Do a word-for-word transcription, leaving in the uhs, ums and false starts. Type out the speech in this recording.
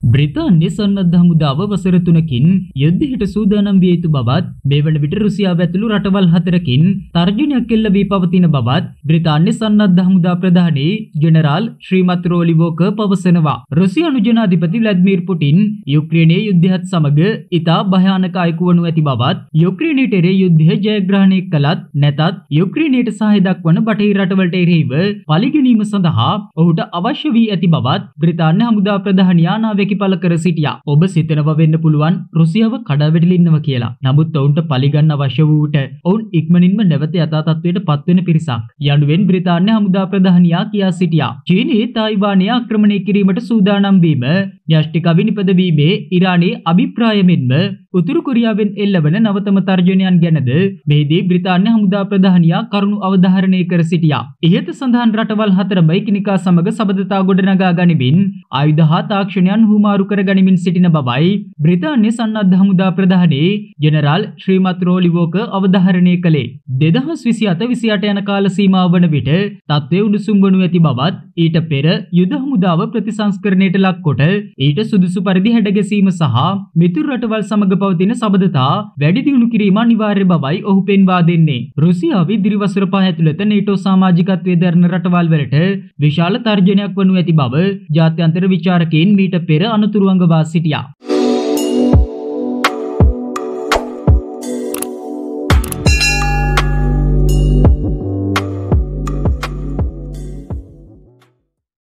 බ්‍රිතාන්‍ය සන්නද්ධ හමුදාව වසර තුනකින් යුද්ධයට සූදානම් විය යුතු බවත් මේ වන විට රුසියාව ඇතුළු රටවල් හතරකින් තර්ජනයක් එල්ල වී පවතින බවත් බ්‍රිතාන්‍ය සන්නද්ධ හමුදා ප්‍රධානී ජෙනරාල් ශ්‍රීමත් රෝලි වෝකර් පවසනවා. රුසියානු ජනාධිපති ව්ලාදිමිර් පුටින් යුක්‍රේනයේ යුද්ධයත් සමග ඉතා භයානක අයකු වනු ඇති බවත් යුක්‍රේනයට එරෙහි යුද්ධය ජයග්‍රහණය කළත් නැතත් යුක්‍රේනයට සහාය දක්වන බටහිර රටවලට එරෙහිව පරිගැනීම සඳහා ඔහුට අවශ්‍ය වී ඇති බවත් බ්‍රිතාන්‍ය හමුදා ප්‍රධානියා නාවැකි පළ කර සිටියා. ඔබ සිතනවා වෙන්න පුළුවන් රුසියාව කඩාවැටලි ඉන්නවා කියලා. නමුත් ඔවුන්ට පරිගන්න අවශ්‍ය වූට ඔවුන් ඉක්මනින්ම නැවත යථා තත්ත්වයට පත්වෙන පිරිසක් යනුවෙන් බ්‍රිතාන්‍ය හමුදා ප්‍රධානියා කියා සිටියා. චීනයේ තායිවානය ආක්‍රමණය කිරීමට සූදානම් වීම, න්‍යෂ්ටික විනිපද වීමේ ඉරානයේ අභිප්‍රාය මෙන්ම උතුරු කොරියාවෙන් එල්ලවන නවතම තර්ජනයන් ගැනද මෙහිදී බ්‍රිතාන්‍ය හමුදා ප්‍රධානියා කරුණු අවධාරණය කර සිටියා. ඉහත සඳහන් රටවල් හතරම එකිනෙකා සමග සබඳතා ගොඩනගා ගනිමින් ආයුධ හා තාක්ෂණයන් හුමාරු කර ගනිමින් සිටින බවයි බ්‍රිතාන්‍ය සන්නද්ධ හමුදා ප්‍රධානී ජෙනරාල් ශ්‍රීමත් රෝලි වෝකර් අවධාරණය කළේ. දෙදහස් විසිහත විසිඅට යන කාල සීමාව වන විට තත්ත්වය උණුසුම් වනු ඇති බවත් ඊට පෙර යුද හමුදාව ප්‍රතිසංස්කරණයට ලක්කොට ඊට සුදුසු පරිදි හැඩගැසීම සහ මිතුරු රටවල් සමග පවතින සබඳතා වැඩි දියුණු කිරීම අනිවාර්ය බවයි ඔහු පෙන්වා දෙන්නේ. රුසියාව ඉදිරි වසර පහ ඇතුළත නේටෝ සමාජිකත්වයේ දරන රටවල් වලට විශාල තර්ජනයක් වනු ඇති බව ජාත්‍යන්තර විචාරකයින් මීට පෙර අනතුරු අඟවා සිටියා.